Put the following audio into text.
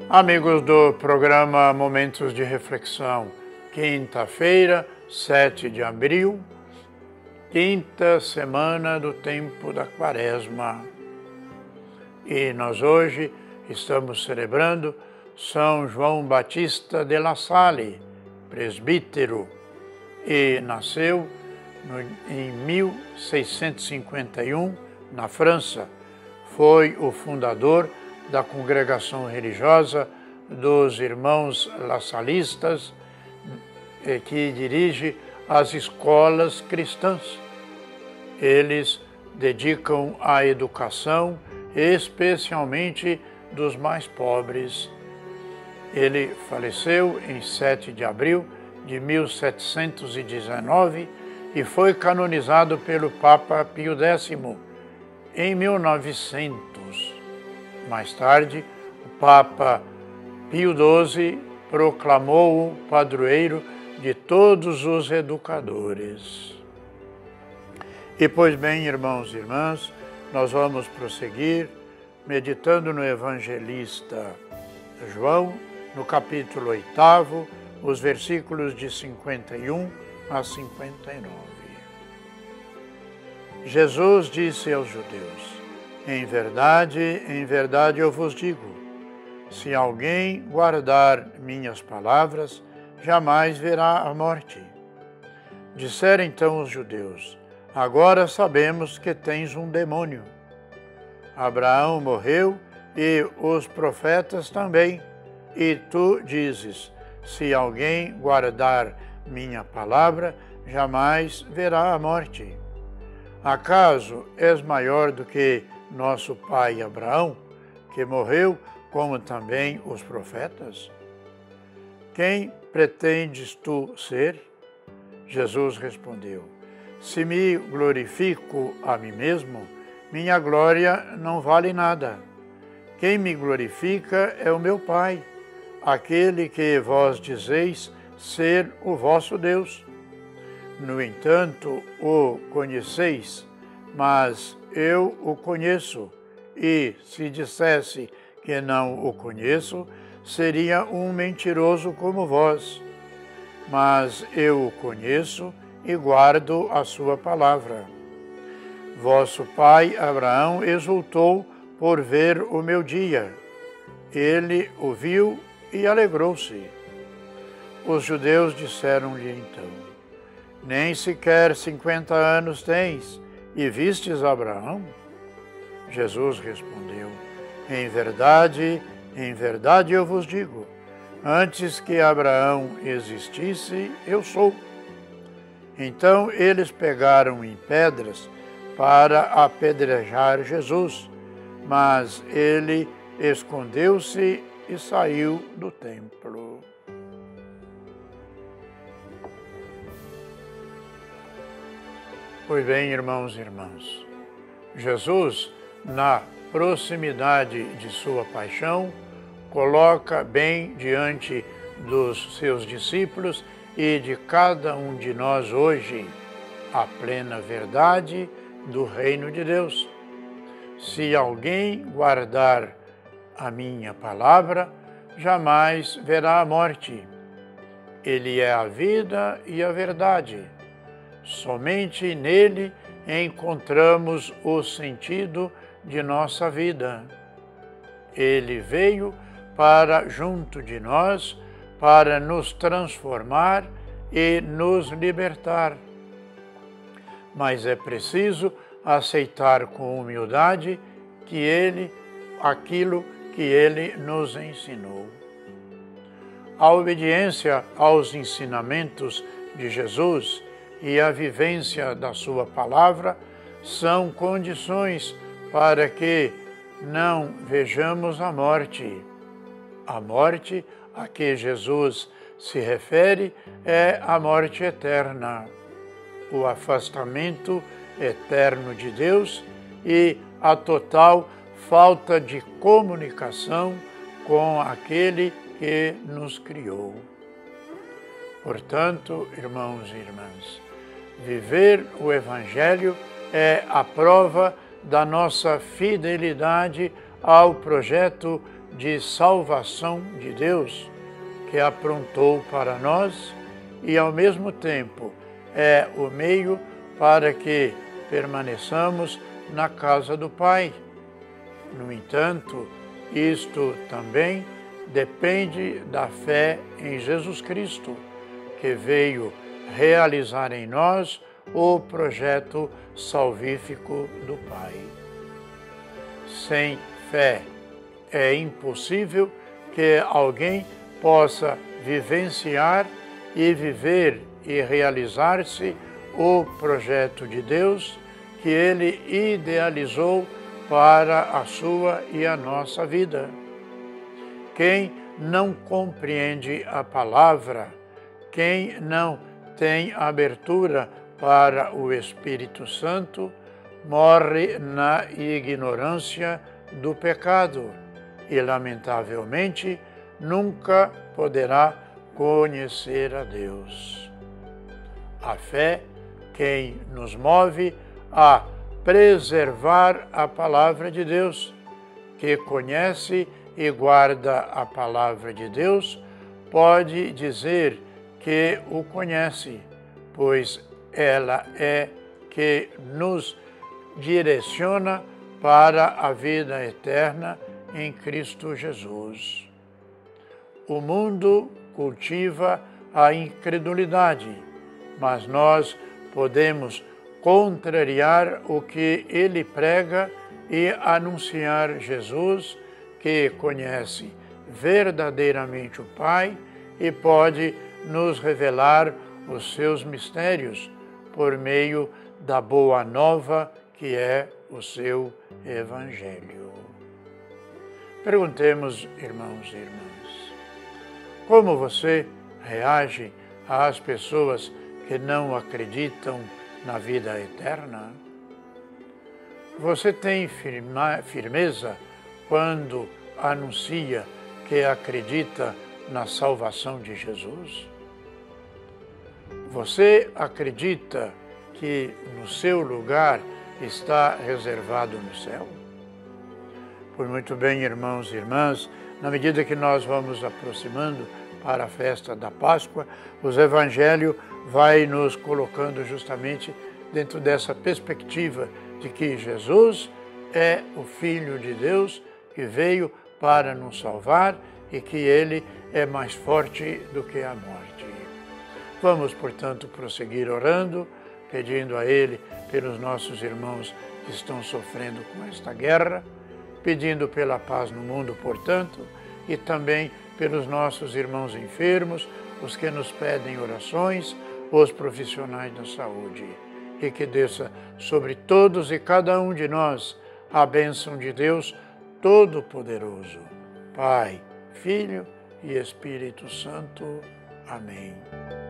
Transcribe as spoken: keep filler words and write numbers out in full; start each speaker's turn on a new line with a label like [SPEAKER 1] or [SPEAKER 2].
[SPEAKER 1] Amigos do programa Momentos de Reflexão, quinta-feira, sete de abril, quinta semana do tempo da Quaresma. E nós hoje estamos celebrando São João Batista de La Salle, presbítero, e nasceu no, em mil seiscentos e cinquenta e um, na França. Foi o fundador da congregação religiosa dos Irmãos Lassalistas, que dirige as escolas cristãs. Eles dedicam à educação, especialmente dos mais pobres. Ele faleceu em sete de abril de mil setecentos e dezenove e foi canonizado pelo Papa Pio décimo em mil e novecentos. Mais tarde, o Papa Pio doze proclamou-o padroeiro de todos os educadores. E pois bem, irmãos e irmãs, nós vamos prosseguir meditando no evangelista João, no capítulo oitavo, os versículos de cinquenta e um a cinquenta e nove. Jesus disse aos judeus: Em verdade, em verdade eu vos digo, se alguém guardar minhas palavras, jamais verá a morte. Disseram então os judeus: Agora sabemos que tens um demônio. Abraão morreu e os profetas também, e tu dizes: se alguém guardar minha palavra, jamais verá a morte. Acaso és maior do que nosso pai Abraão, que morreu, como também os profetas? Quem pretendes tu ser? Jesus respondeu: Se me glorifico a mim mesmo, minha glória não vale nada. Quem me glorifica é o meu Pai, aquele que vós dizeis ser o vosso Deus. No entanto, o conheceis, mas eu o conheço, e se dissesse que não o conheço, seria um mentiroso como vós. Mas eu o conheço e guardo a sua palavra. Vosso pai Abraão exultou por ver o meu dia. Ele o viu e alegrou-se. Os judeus disseram-lhe então: Nem sequer cinquenta anos tens, e vistes Abraão? Jesus respondeu: Em verdade, em verdade eu vos digo, antes que Abraão existisse, eu sou. Então eles pegaram em pedras para apedrejar Jesus, mas ele escondeu-se e saiu do templo. Pois bem, irmãos e irmãs, Jesus, na proximidade de sua paixão, coloca bem diante dos seus discípulos e de cada um de nós hoje a plena verdade do reino de Deus. Se alguém guardar a minha palavra, jamais verá a morte. Ele é a vida e a verdade. Somente nele encontramos o sentido de nossa vida. Ele veio para junto de nós, para nos transformar e nos libertar. Mas é preciso aceitar com humildade que ele, aquilo que ele nos ensinou. A obediência aos ensinamentos de Jesus e a vivência da sua palavra são condições para que não vejamos a morte. A morte a que Jesus se refere é a morte eterna, o afastamento eterno de Deus e a total falta de comunicação com aquele que nos criou. Portanto, irmãos e irmãs, viver o Evangelho é a prova da nossa fidelidade ao projeto de salvação de Deus que aprontou para nós e, ao mesmo tempo, é o meio para que permaneçamos na casa do Pai. No entanto, isto também depende da fé em Jesus Cristo, que veio realizar em nós o projeto salvífico do Pai. Sem fé é impossível que alguém possa vivenciar e viver e realizar-se o projeto de Deus que Ele idealizou para a sua e a nossa vida. Quem não compreende a palavra, quem não tem abertura para o Espírito Santo, morre na ignorância do pecado e, lamentavelmente, nunca poderá conhecer a Deus. A fé, quem nos move a preservar a palavra de Deus, que conhece e guarda a palavra de Deus, pode dizer que o conhece, pois ela é que nos direciona para a vida eterna em Cristo Jesus. O mundo cultiva a incredulidade, mas nós podemos contrariar o que ele prega e anunciar Jesus, que conhece verdadeiramente o Pai e pode nos revelar os seus mistérios por meio da boa nova que é o seu Evangelho. Perguntemos, irmãos e irmãs, como você reage às pessoas que não acreditam na vida eterna? Você tem firma, firmeza quando anuncia que acredita na salvação de Jesus? Você acredita que no seu lugar está reservado no céu? Pois muito bem, irmãos e irmãs, na medida que nós vamos aproximando para a festa da Páscoa, o Evangelho vai nos colocando justamente dentro dessa perspectiva de que Jesus é o Filho de Deus que veio para nos salvar e que Ele é mais forte do que a morte. Vamos, portanto, prosseguir orando, pedindo a Ele pelos nossos irmãos que estão sofrendo com esta guerra, pedindo pela paz no mundo, portanto, e também pelos nossos irmãos enfermos, os que nos pedem orações, os profissionais da saúde. E que desça sobre todos e cada um de nós a bênção de Deus Todo-Poderoso, Pai, Filho e Espírito Santo. Amém.